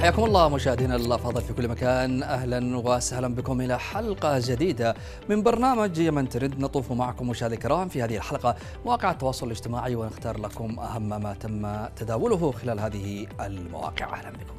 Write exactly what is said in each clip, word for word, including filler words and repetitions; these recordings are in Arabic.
حياكم الله مشاهدينا الأفاضل في كل مكان، أهلا وسهلا بكم إلى حلقة جديدة من برنامج يمن ترند. نطوف معكم مشاهدي الكرام في هذه الحلقة مواقع التواصل الاجتماعي ونختار لكم أهم ما تم تداوله خلال هذه المواقع. أهلا بكم.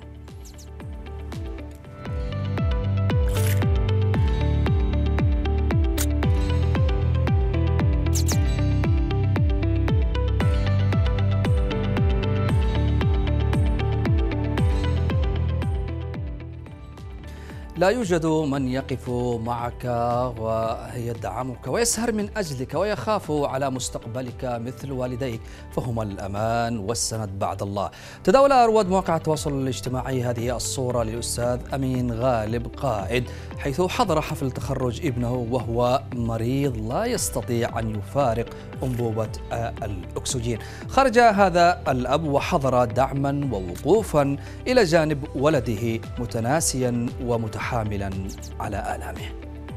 لا يوجد من يقف معك ويدعمك ويسهر من أجلك ويخاف على مستقبلك مثل والديك، فهما الأمان والسند بعد الله. تداول رواد مواقع التواصل الاجتماعي هذه الصورة للأستاذ أمين غالب قائد، حيث حضر حفل تخرج ابنه وهو مريض لا يستطيع أن يفارق أنبوبة الأكسجين. خرج هذا الأب وحضر دعما ووقوفا إلى جانب ولده متناسيا ومتحملا حاملا على آلامه.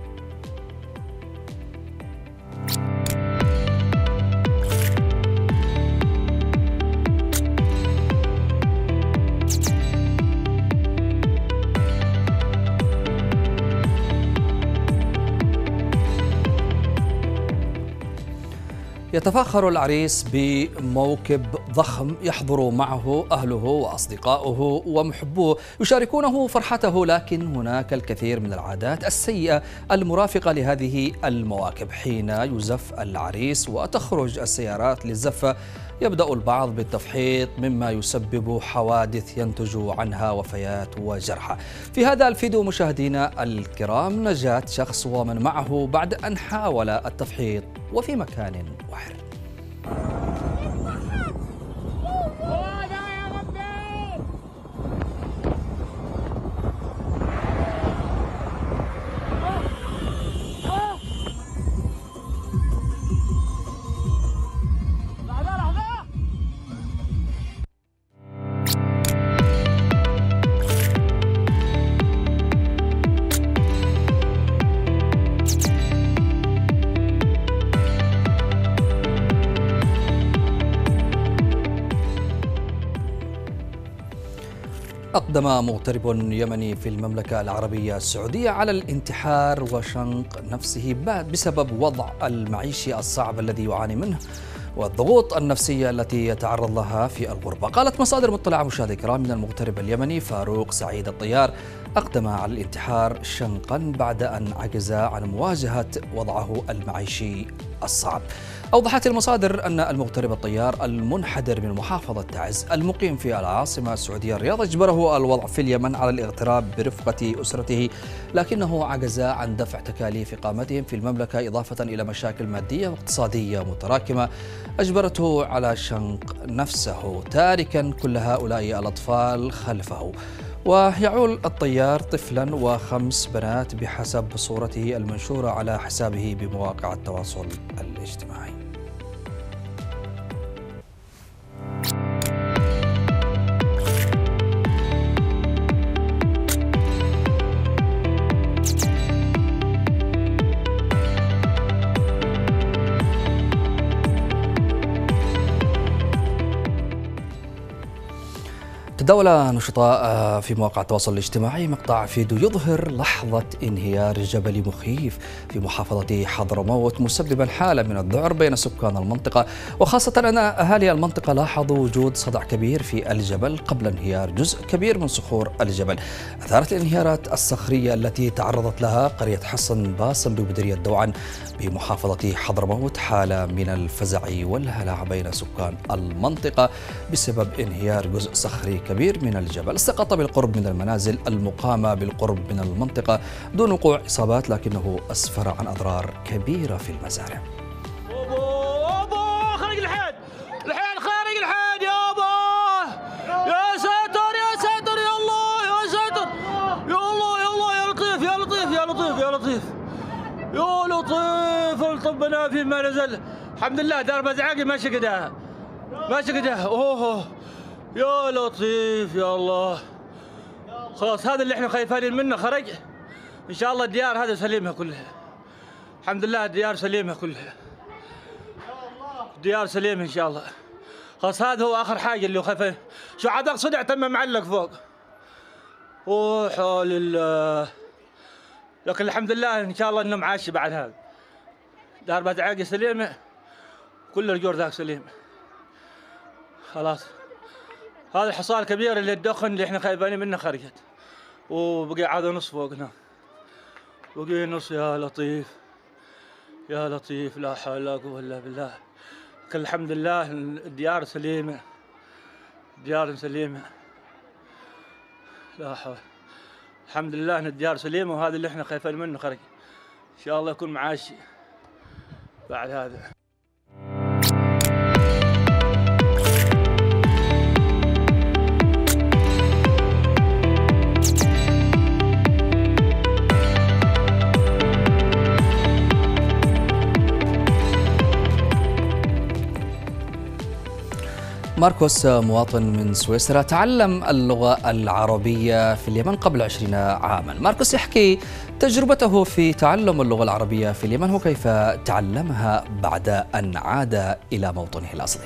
يتفاخر العريس بموكب ضخم يحضر معه أهله وأصدقاؤه ومحبوه يشاركونه فرحته، لكن هناك الكثير من العادات السيئة المرافقة لهذه المواكب. حين يزف العريس وتخرج السيارات للزفة يبدأ البعض بالتفحيط مما يسبب حوادث ينتج عنها وفيات وجرحى. في هذا الفيديو مشاهدينا الكرام نجاة شخص ومن معه بعد أن حاول التفحيط وفي مكان وعر. أقدم مغترب يمني في المملكة العربية السعودية على الانتحار وشنق نفسه بسبب وضع المعيشي الصعب الذي يعاني منه والضغوط النفسية التي يتعرض لها في الغربة. قالت مصادر مطلعة مشاهدي الكرام من المغترب اليمني فاروق سعيد الطيار أقدم على الانتحار شنقا بعد أن عجز عن مواجهة وضعه المعيشي الصعب. أوضحت المصادر أن المغترب الطيار المنحدر من محافظة تعز المقيم في العاصمة السعودية الرياض أجبره الوضع في اليمن على الاغتراب برفقة أسرته، لكنه عجز عن دفع تكاليف إقامتهم في المملكة، إضافة إلى مشاكل مادية واقتصادية متراكمة أجبرته على شنق نفسه، تاركا كل هؤلاء الأطفال خلفه. ويعول الطيار طفلا وخمس بنات بحسب صورته المنشورة على حسابه بمواقع التواصل الاجتماعي. تداول نشطاء في مواقع التواصل الاجتماعي مقطع فيديو يظهر لحظة انهيار جبلي مخيف في محافظة حضرموت، مسببا حالة من الذعر بين سكان المنطقة، وخاصة أن أهالي المنطقة لاحظوا وجود صدع كبير في الجبل قبل انهيار جزء كبير من صخور الجبل. أثارت الانهيارات الصخرية التي تعرضت لها قرية حصن باسم بمديرية دوعا بمحافظة حضرموت حالة من الفزع والهلع بين سكان المنطقة بسبب انهيار جزء صخري كبير من الجبل سقط بالقرب من المنازل المقامة بالقرب من المنطقة دون وقوع إصابات، لكنه أسفر عن أضرار كبيرة في المزارع. خرج الحين الحين خارج الحين يابا، يا ساتر يا ساتر يا الله يا ساتر يا الله يا الله يا لطيف يا لطيف يا لطيف يا لطيف يا لطيف الطبنا في ما نزل. الحمد لله دار بزعاقي ماشي كده ماشي كده. اوه يا لطيف يا الله. خلاص هذا اللي احنا خايفين منه خرج ان شاء الله. الديار هذا سليمه كلها الحمد لله، الديار سليمه كلها، الديار سليمه ان شاء الله. خلاص هذا هو اخر حاجه اللي خايفين. شو عاد صدع تم معلق فوق وحول لله. لكن الحمد لله ان شاء الله انه معاشي بعد هذا. ضربة عاقي سليمه، كل الجور ذاك سليم. خلاص. هذا الحصان الكبير اللي الدخن اللي احنا خايفين منه خرجت. وبقي عاد نص فوق هنا. بقي نص. يا لطيف يا لطيف، لا حول ولا قوة الا بالله. لكن الحمد لله الديار سليمه، ديار سليمه، لا حول. الحمد لله ان الديار سليمه، وهذا اللي احنا خايفين منه خرج. ان شاء الله يكون معاشي بعد هذا. ماركوس مواطن من سويسرا تعلم اللغة العربية في اليمن قبل عشرين عاما. ماركوس يحكي تجربته في تعلم اللغة العربية في اليمن وكيف تعلمها بعد أن عاد إلى موطنه الأصلي.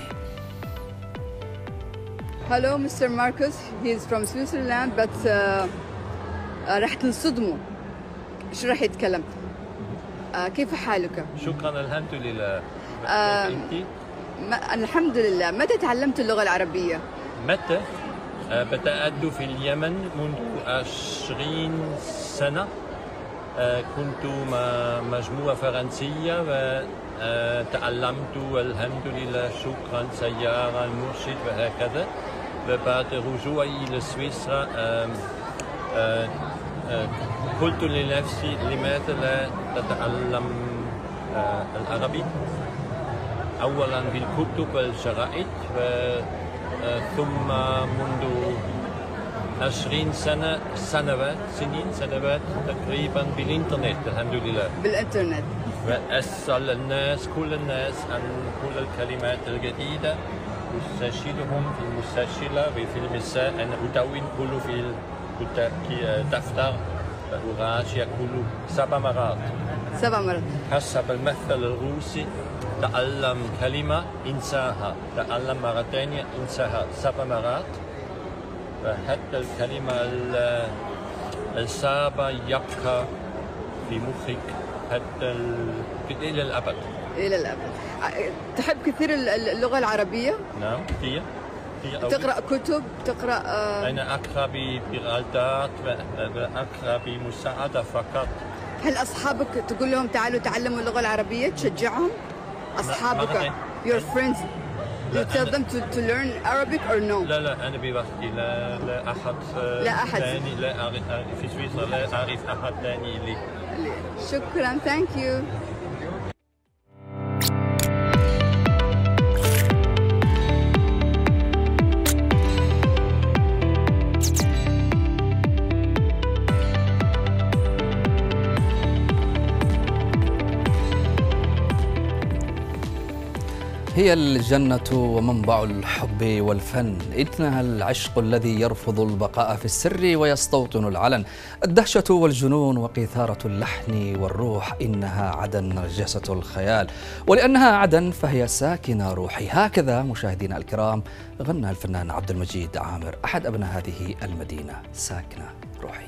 Hello, Mister Marcus. He is from Switzerland, but uh, راح تنصدموا. إيش راح يتكلم؟ uh, كيف حالك؟ شكرا، الحمد لله. uh, أنت؟ ما الحمد لله. متى تعلمت اللغة العربية؟ متى؟ أه بدأت في اليمن منذ عشرين سنة. أه كنت مع مجموعة فرنسية وتعلمت الحمد لله شكرا سيارة المرشد وهكذا. وبعد رجوعي إلى سويسرا أه أه أه قلت لنفسي لماذا لا تتعلم أه العربي؟ أولاً بالكتب والجرائد، ثم منذ عشرين سنة سنوات سنين سنوات تقريباً بالإنترنت الحمد لله. بالإنترنت. وأسأل الناس كل الناس عن كل الكلمات الجديدة، أستشيرهم في المستشيرة وفي المساء. أنا أدون كله في الدفتر وأراجع كله سبع مرات. سبع مرات. حسب المثل الروسي، تعلم كلمة انساها، تعلم مرة ثانية انساها سبع مرات، وحتى الكلمة السابعة يبقى في مخك حتى إلى الأبد. إلى الأبد. تحب كثير اللغة العربية؟ نعم كثير. تقرأ كتب؟ تقرأ آه... أنا أقرأ بإرادات وأقرأ بمساعدة فقط. هل أصحابك تقول لهم تعالوا تعلموا اللغة العربية؟ تشجعهم؟ أصحابك your friends you tell them to, to learn Arabic or no؟ لا لا أنا بوحدي، لا لا أحد لا أحد ثاني، لا أعرف في سويسرا، لا أعرف أحد ثاني لي. شكرا. thank you. هي الجنة ومنبع الحب والفن، إنها العشق الذي يرفض البقاء في السر ويستوطن العلن، الدهشة والجنون وقيثارة اللحن والروح، إنها عدن نرجسة الخيال، ولأنها عدن فهي ساكنة روحي. هكذا مشاهدينا الكرام غنى الفنان عبد المجيد عامر أحد أبناء هذه المدينة، ساكنة روحي.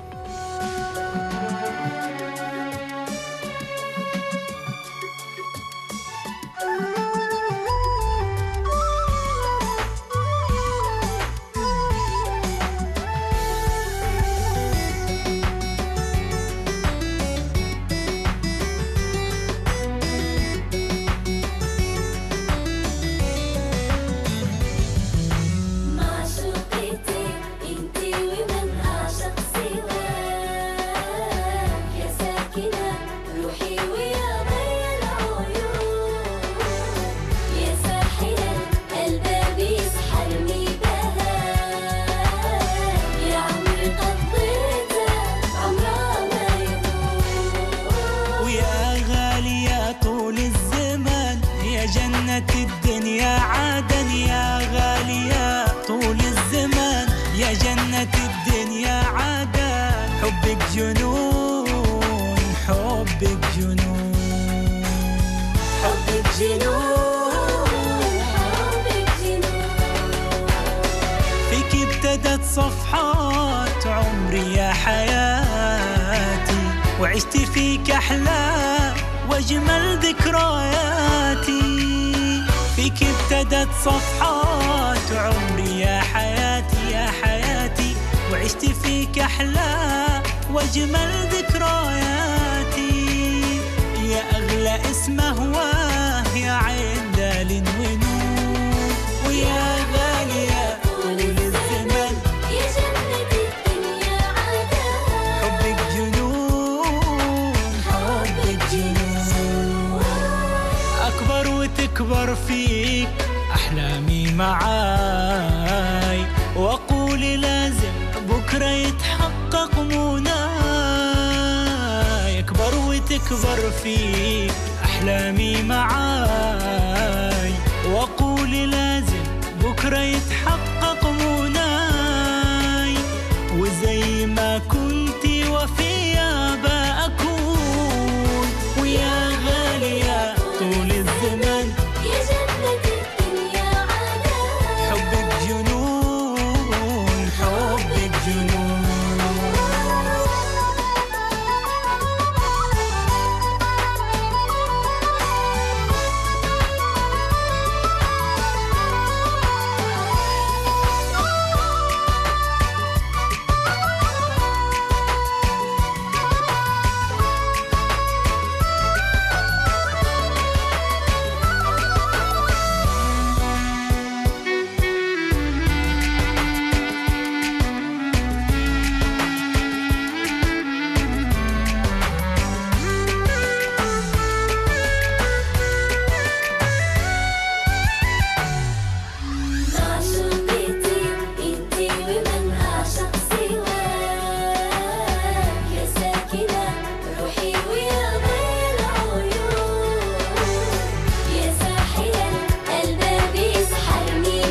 الدنيا عدن يا غالية طول الزمان، يا جنة الدنيا عدن، حبك جنون حبك جنون حبك جنون حبك جنون، فيك ابتدت صفحات عمر وعشت فيك أحلى وأجمل ذكرياتي. فيك ابتدت صفحات عمري يا حياتي يا حياتي، وعشت فيك أحلى وأجمل ذكرياتي. يا أغلى اسم هواه يا عين دال ونور، ويا غالية طول الزمن يا جنة الدنيا عادة. حبك جنون حبك جنون، أكبر وتكبر فيك أحلامي معاي، وأقول لازم بكرة يتحقق مناي. أكبر وتكبر فيك أحلامي معاي، وأقول لازم بكرة يتحقق مناي. وزي ما كنت وفيا بأكون، ويا غالية طول الزمن يا جنة الدنيا عادة. حبك جنون حبك جنون. معشوقتي انتي ومن أعشق سواك، يا ساكنة روحي ويا ضي العيون، يا ساحرة القلب بيسحرني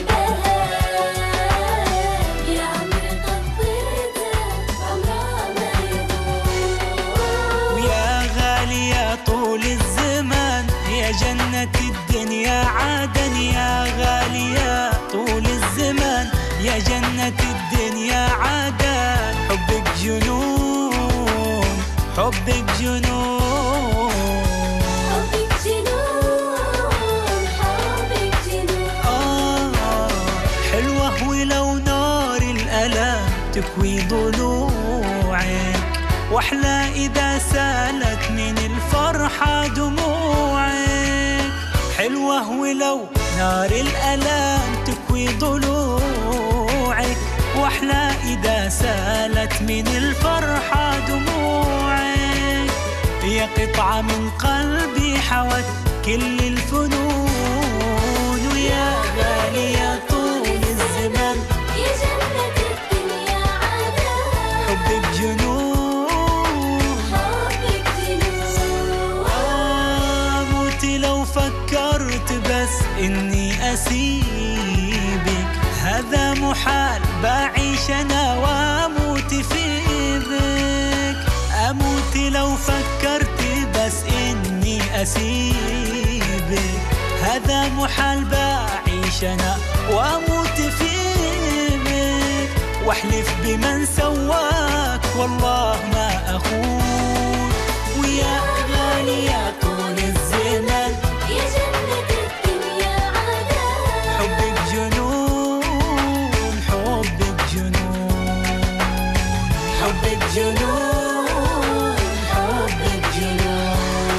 بهاك، يا عمري قضيته عمرها ما يدوم. ويا غالية طول الزمان يا جنة الدنيا عدن، يا غالية طول الزمان يا جنة الدنيا عدن. حبك جنون حبك جنون حبك جنون حبك جنون. آه حلوة ولو نار الألم تكوي ضلوعك، وأحلى إذا سالت من الفرحة دموعك. حلوة ولو نار الألم تكوي ضلوعك، وأحلى إذا سالت من الفرحة دموعك. يا قطعة من قلبي حوت كل الفنون، ويا غالية طول الزمن يا جنة الدنيا عادة. حبك جنون حبك جنون. أموت لو فكرت بس إني أسيبك، هذا محال بعيش أنا وأموت في بك. أموت لو فكرت بس إني أسيبك، هذا محال بعيش أنا وأموت في بك. واحلف بمن سواك والله ما أخون، ويا غالية طول الزمن يا جنة الدنيا عادة. حبك جنون حبك جنون حبك جنون حبك جنون.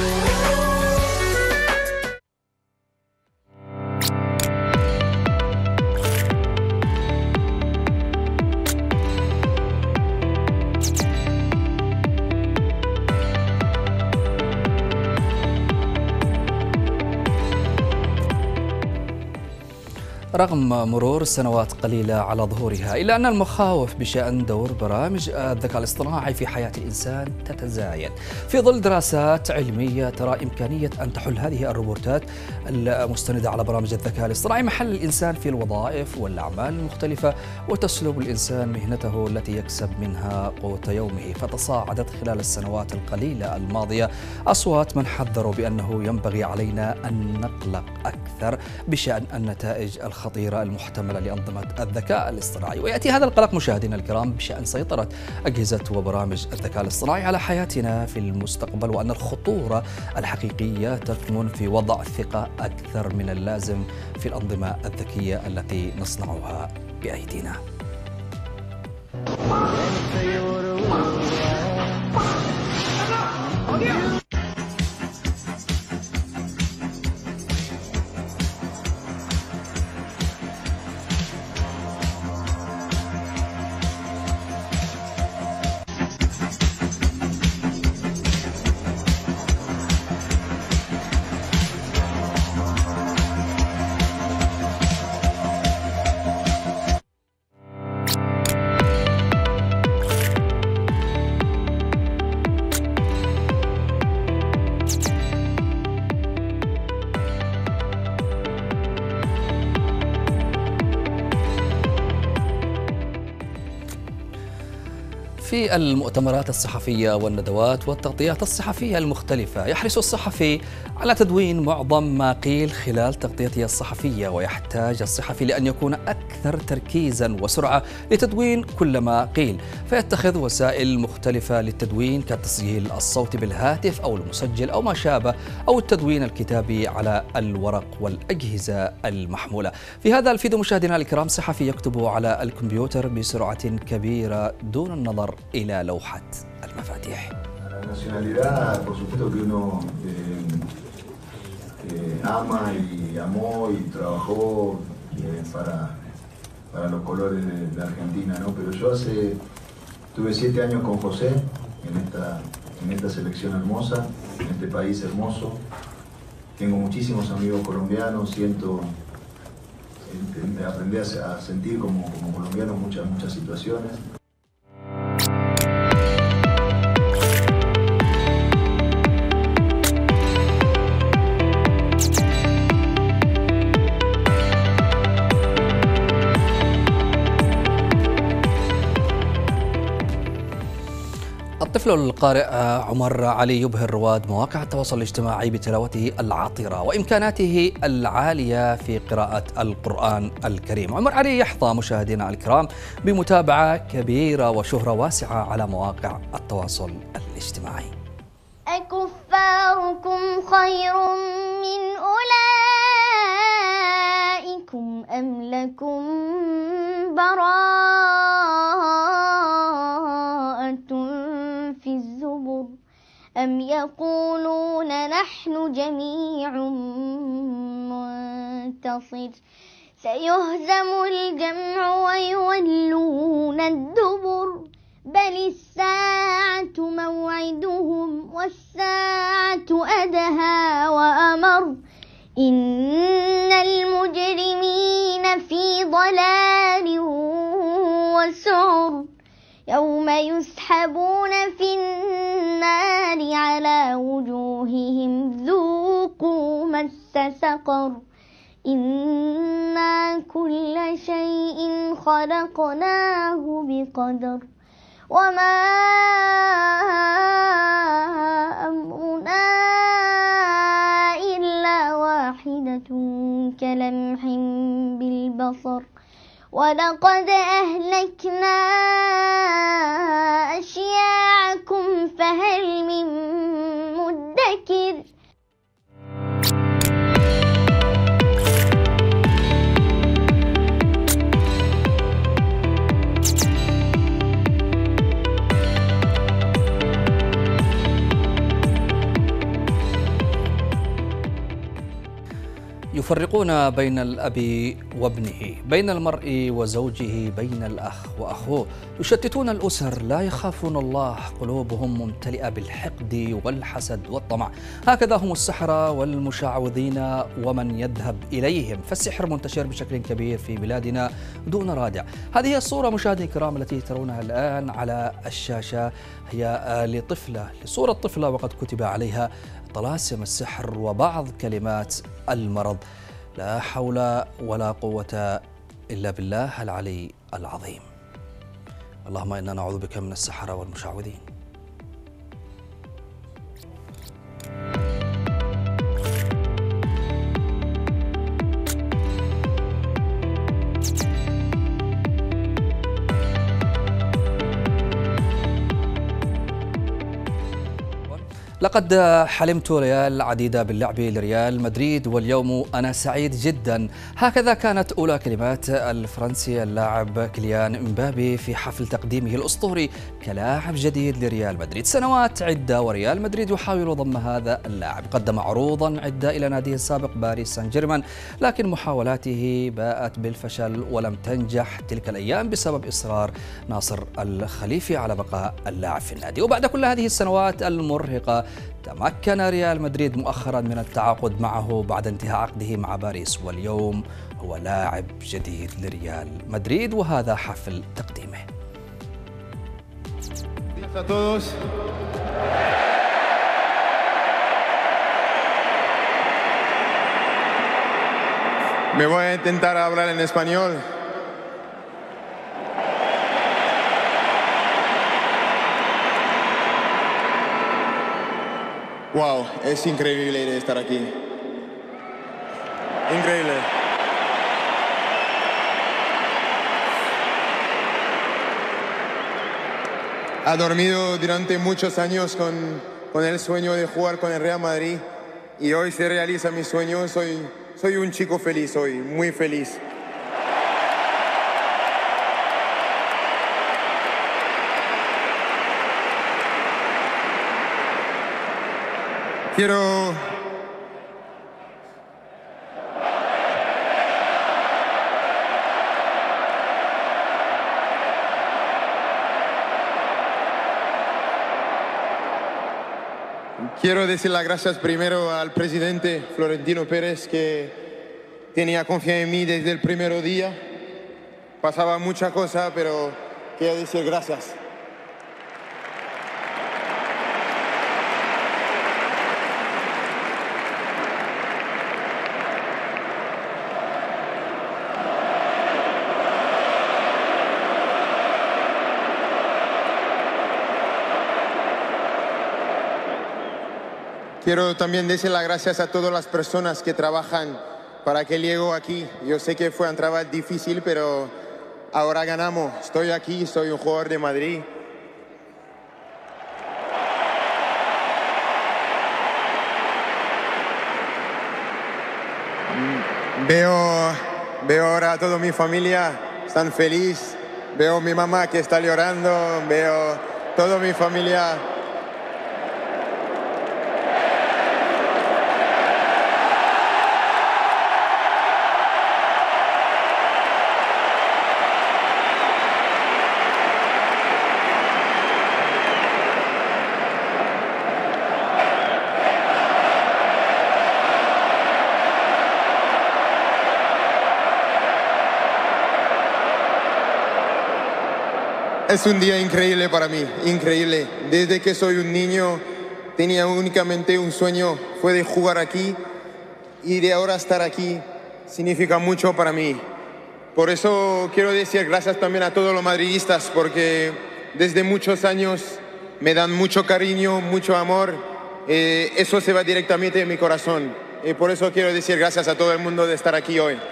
رغم مرور سنوات قليلة على ظهورها، إلا أن المخاوف بشأن دور برامج الذكاء الاصطناعي في حياة الإنسان تتزايد في ظل دراسات علمية ترى إمكانية أن تحل هذه الروبوتات المستندة على برامج الذكاء الاصطناعي محل الإنسان في الوظائف والأعمال المختلفة، وتسلب الإنسان مهنته التي يكسب منها قوت يومه. فتصاعدت خلال السنوات القليلة الماضية أصوات من حذروا بأنه ينبغي علينا أن نقلق أكثر بشأن النتائج الخطيرة الخطيرة المحتملة لأنظمة الذكاء الاصطناعي. ويأتي هذا القلق مشاهدينا الكرام بشأن سيطرة أجهزة وبرامج الذكاء الاصطناعي على حياتنا في المستقبل، وأن الخطورة الحقيقية تكمن في وضع ثقة أكثر من اللازم في الأنظمة الذكية التي نصنعها بأيدينا. في المؤتمرات الصحفية والندوات والتغطيات الصحفية المختلفة يحرص الصحفي على تدوين معظم ما قيل خلال تغطيته الصحفية، ويحتاج الصحفي لأن يكون أكثر تركيزا وسرعة لتدوين كل ما قيل، فيتخذ وسائل مختلفة للتدوين كالتسجيل الصوتي بالهاتف أو المسجل أو ما شابه، أو التدوين الكتابي على الورق والأجهزة المحمولة. في هذا الفيديو مشاهدينا الكرام صحفي يكتب على الكمبيوتر بسرعة كبيرة دون النظر إلى لوحة المفاتيح. La nacionalidad, por supuesto que uno eh, eh, ama y amó y trabajó eh, para, para los colores de, de Argentina, ¿no? Pero yo hace, tuve siete años con José en esta, en esta selección hermosa, en este país hermoso. Tengo muchísimos amigos colombianos, siento, eh, aprendí a, a sentir como, como colombiano muchas, muchas situaciones. الطفل القارئ عمر علي يبهر رواد مواقع التواصل الاجتماعي بتلاوته العطرة وإمكاناته العالية في قراءة القرآن الكريم. عمر علي يحظى مشاهدينا الكرام بمتابعة كبيرة وشهرة واسعة على مواقع التواصل الاجتماعي. أكفاركم خير من أولئكم أم لكم براءة في الزبر أم يقولون نحن جميع منتصر سيهزم الجمع ويولون الدبر بل الساعة موعدهم والساعة أدهى وأمر إن المجرمين في ضلال وسعر يوم يسحبون في النار على وجوههم ذوقوا مس سقر إنا كل شيء خلقناه بقدر وما أمرنا إلا واحدة كلمح بالبصر ولقد أهلكنا أشياعكم فهل من مدكر يفرقون بين الأب وابنه، بين المرء وزوجه، بين الأخ وأخوه، يشتتون الأسر، لا يخافون الله، قلوبهم ممتلئة بالحقد والحسد والطمع. هكذا هم السحرة والمشعوذين ومن يذهب إليهم، فالسحر منتشر بشكل كبير في بلادنا دون رادع. هذه الصورة مشاهدينا الكرام التي ترونها الآن على الشاشة هي لطفلة، لصورة طفلة وقد كتب عليها طلاسم السحر وبعض كلمات المرض. لا حول ولا قوة إلا بالله العلي العظيم. اللهم إنا نعوذ بك من السحرة والمشعوذين. لقد حلمت ليال العديدة باللعب لريال مدريد واليوم أنا سعيد جدا. هكذا كانت أولى كلمات الفرنسي اللاعب كيليان امبابي في حفل تقديمه الأسطوري كلاعب جديد لريال مدريد. سنوات عدة وريال مدريد يحاول ضم هذا اللاعب، قدم عروضا عدة إلى ناديه السابق باريس سان جيرمان، لكن محاولاته باءت بالفشل ولم تنجح تلك الأيام بسبب إصرار ناصر الخليفي على بقاء اللاعب في النادي. وبعد كل هذه السنوات المرهقة تمكن ريال مدريد مؤخرا من التعاقد معه بعد انتهاء عقده مع باريس، واليوم هو لاعب جديد لريال مدريد وهذا حفل تقديمه. Me voy a intentar hablar en español. Wow, es increíble estar aquí. Increíble. Ha dormido durante muchos años con, con el sueño de jugar con el Real Madrid y hoy se realiza mi sueño. Soy, soy un chico feliz hoy, muy feliz. Quiero... Quiero decir las gracias primero al presidente Florentino Pérez, que tenía confianza en mí desde el primer día. Pasaba mucha cosa, pero quiero decir gracias. Quiero también decir las gracias a todas las personas que trabajan para que llego aquí. Yo sé que fue un trabajo difícil, pero ahora ganamos. Estoy aquí, soy un jugador de Madrid. Veo, veo ahora a toda mi familia, están felices. Veo a mi mamá que está llorando, veo toda mi familia. Es un día increíble para mí, increíble. Desde que soy un niño tenía únicamente un sueño, fue de jugar aquí, y de ahora estar aquí significa mucho para mí. Por eso quiero decir gracias también a todos los madridistas, porque desde muchos años me dan mucho cariño, mucho amor. Eh, eso se va directamente en mi corazón. Y por eso quiero decir gracias a todo el mundo de estar aquí hoy.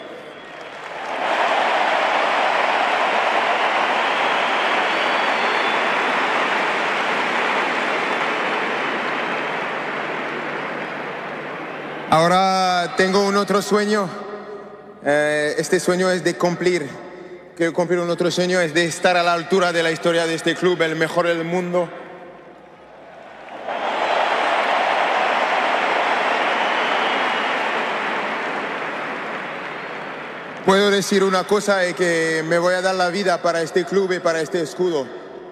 Ahora tengo un otro sueño. Eh, este sueño es de cumplir. Quiero cumplir un otro sueño, es de estar a la altura de la historia de este club, el mejor del mundo. Puedo decir una cosa, es que me voy a dar la vida para este club y para este escudo.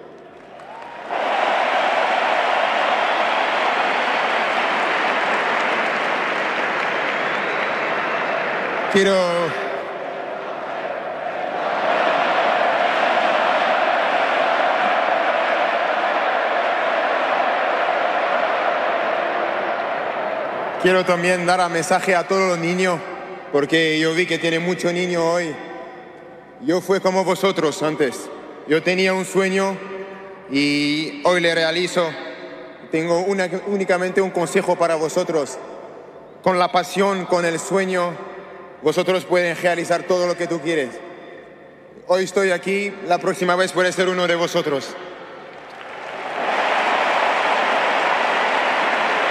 Quiero... Quiero también dar un mensaje a todos los niños, porque yo vi que tiene muchos niños hoy. Yo fui como vosotros antes. Yo tenía un sueño y hoy le realizo. Tengo una, únicamente un consejo para vosotros. Con la pasión, con el sueño, vosotros pueden realizar todo lo que tú quieres. Hoy estoy aquí, la próxima vez puede ser uno de vosotros.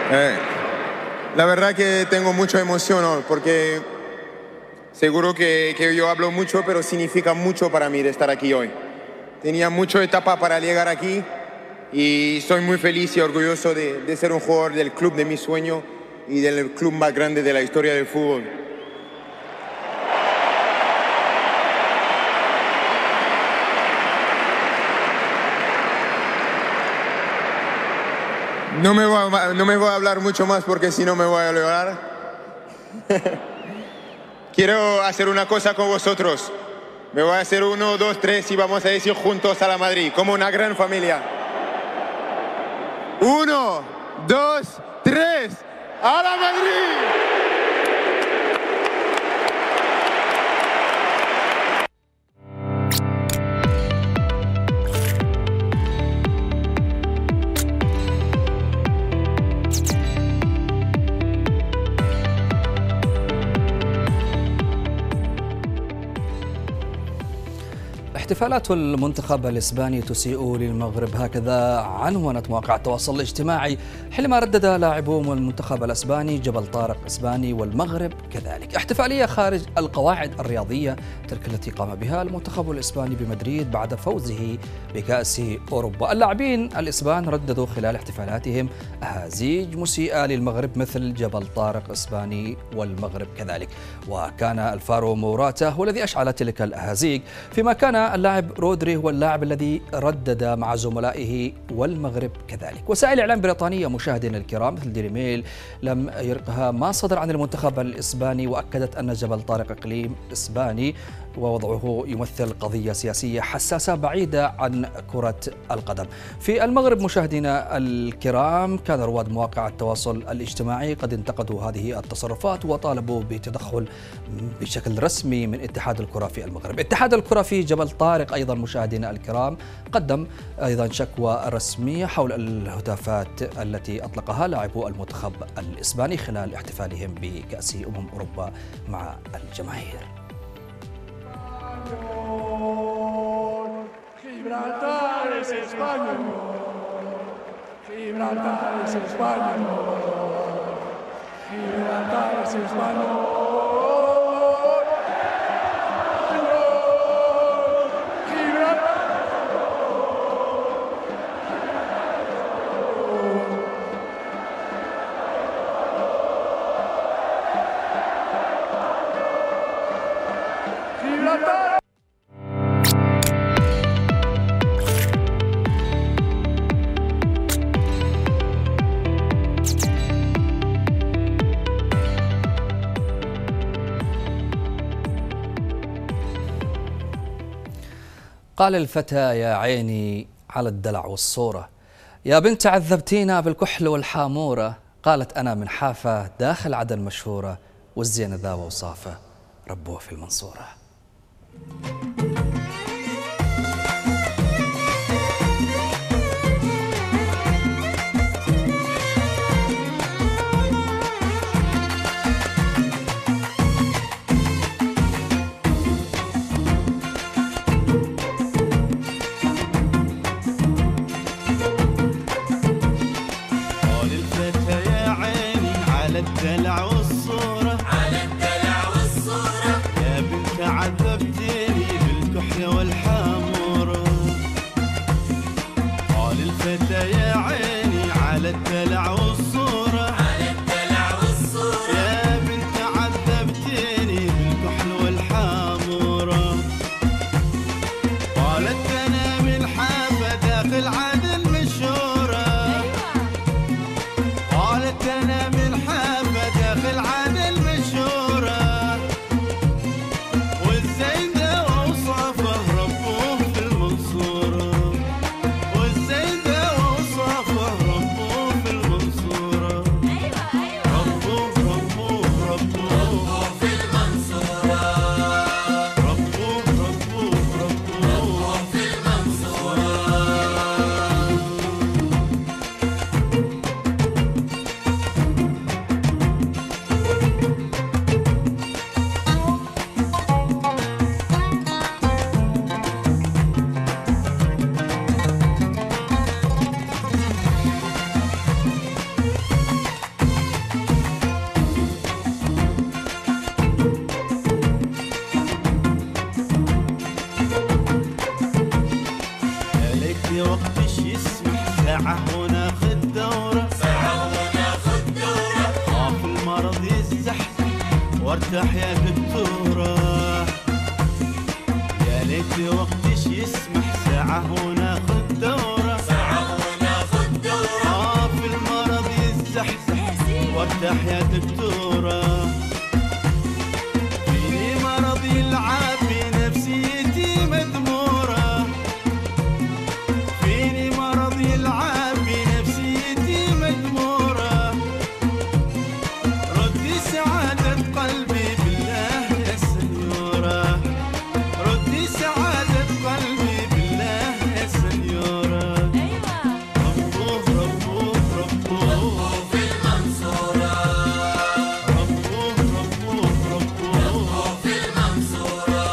Eh, la verdad que tengo mucha emoción hoy porque seguro que, que yo hablo mucho, pero significa mucho para mí de estar aquí hoy. Tenía mucha etapa para llegar aquí y soy muy feliz y orgulloso de, de ser un jugador del club de mi sueño y del club más grande de la historia del fútbol. No me, voy a, no me voy a hablar mucho más porque si no me voy a llorar. Quiero hacer una cosa con vosotros. Me voy a hacer uno, dos, tres y vamos a decir juntos a la Madrid, como una gran familia. Uno, dos, tres, ¡a la Madrid! احتفالات المنتخب الإسباني تسيء للمغرب، هكذا عنونت مواقع التواصل الاجتماعي حينما ردد لاعبو المنتخب الإسباني جبل طارق إسباني والمغرب كذلك. احتفالية خارج القواعد الرياضية تلك التي قام بها المنتخب الإسباني بمدريد بعد فوزه بكأس أوروبا. اللاعبين الإسبان رددوا خلال احتفالاتهم أهازيج مسيئة للمغرب مثل جبل طارق إسباني والمغرب كذلك، وكان الفارو موراتا هو الذي أشعل تلك الأهازيج، فيما كان اللاعب رودري هو اللاعب الذي ردد مع زملائه والمغرب كذلك. وسائل إعلام بريطانية مشاهدينا الكرام مثل ديلي ميل لم يرقها ما صدر عن المنتخب الإسباني، وأكدت أن جبل طارق إقليم إسباني ووضعه يمثل قضية سياسية حساسة بعيدة عن كرة القدم. في المغرب مشاهدينا الكرام كان رواد مواقع التواصل الاجتماعي قد انتقدوا هذه التصرفات وطالبوا بتدخل بشكل رسمي من اتحاد الكرة في المغرب. اتحاد الكرة في جبل طارق أيضا مشاهدينا الكرام قدم أيضا شكوى رسمية حول الهتافات التي أطلقها لاعبو المنتخب الإسباني خلال احتفالهم بكأس أمم أوروبا مع الجماهير. Gibraltar es España. Gibraltar es España. Gibraltar es España. Gibraltar. قال الفتى يا عيني على الدلع والصورة، يا بنت عذبتينا بالكحل والحامورة. قالت أنا من حافة داخل عدن مشهورة، والزين ذا وصافة ربوه في المنصورة. الدلع والصورة على الدلع والصورة، يا بنت عذبتيني وقتش يسمح ساعة وناخد دورة ساعة وناخد دورة خاف المرض يزحزح وارتاح يا دكتورة يا ليت وقتش يسمح ساعة وناخد دورة ساعة وناخد دورة خاف المرض يزحزح وارتاح يا دكتورة فيني مرض يلعب بنفسيتي مدمورة فيني مرض يلعب بنفسيتي مدمورة ردي سعادة قلبي بالله يا سنيورة ردي سعادة قلبي بالله يا سنيورة ربوه ربوه ربوه في المنصورة ربوه ربوه ربوه في المنصورة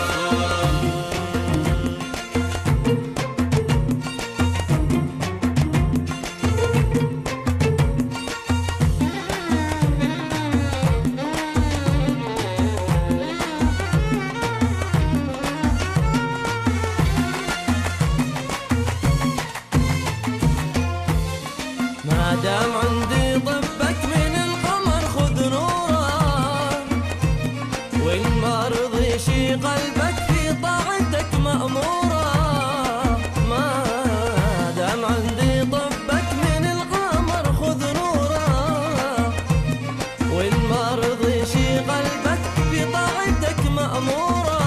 ما دام عندي طبك من القمر خذ نوره وإن ما رضي شي قلبك في طاعتك مأمورة ما دام عندي طبك من القمر خذ نوره وإن ما رضي شي قلبك في طاعتك مأمورة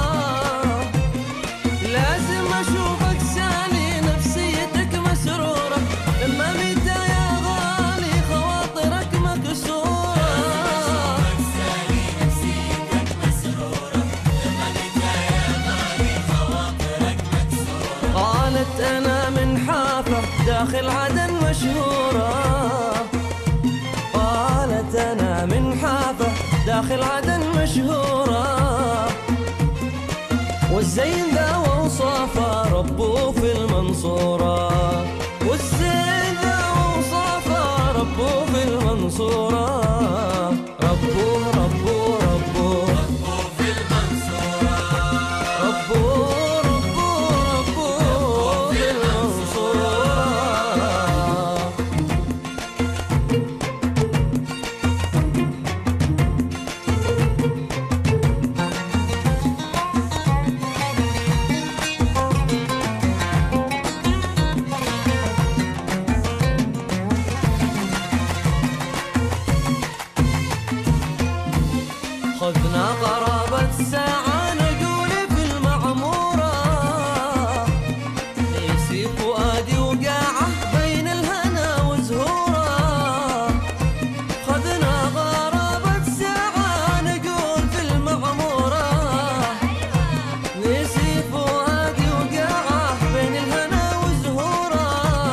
لازم أشوفك سالي نفسيتك مسرورة لما متى يا غالي خواطرك مكسورة سالي نفسيتك مسرورة لما متى يا غالي خواطرك مكسورة قالت أنا من حافة داخل عدن مشهورة قالت أنا من حافة داخل عدن مشهورة والزين ذا وصافه ربه في المنصورة والزين ذا وصافه ربه في المنصورة ربه ربه ربه ربه في المنصورة ربه ربه ربه في المنصورة خذنا قرابة ساعة نقول في المعمورة يسي فؤادي وقاعة بين الهنا وزهورة خذنا قرابة ساعة نقول في المعمورة يسي فؤادي وقاعة بين الهنا وزهورة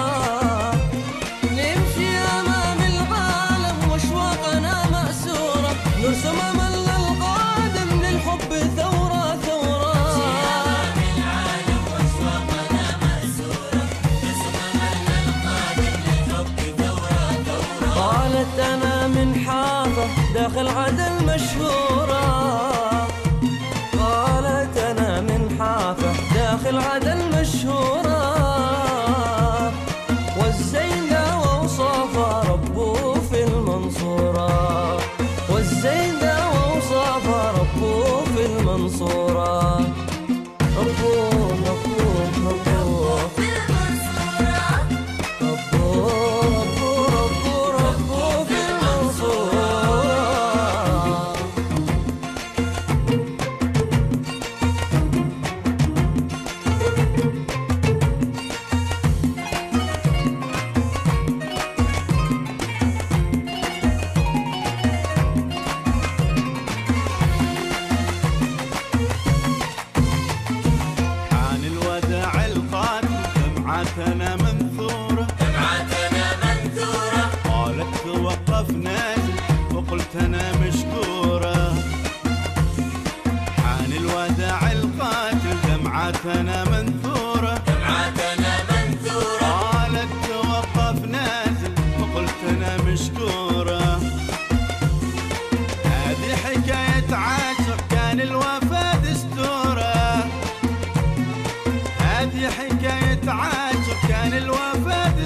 نمشي أمام العالم واشواقنا مأسورة نرسم أمل القادم للحب ثورة ثورة أمام العالم واشواقنا مأسورة نرسم أمل القادم للحب ثورة ثورة قالت أنا من حافة داخل عدن مشهورة قالت أنا من حافة داخل عدن مشهورة والزين ذا وصافه ربه في المنصورة والزين ذا وصافه ربه في المنصورة ربه ربه ربه في المنصورة ربه ربه ربه ربه في المنصورة حان الوداع القادم دمعتنا منثورة دمعتنا منثورة قالت توقف نازل وقلت أنا مشكورة حان الوداع القاتل دمعتنا منثورة دمعتنا منثورة قالت توقف نازل وقلت أنا مشكورة هذه حكاية عاشق كان الوفاة دستورة هذه حكاية عاشق عن الوفاة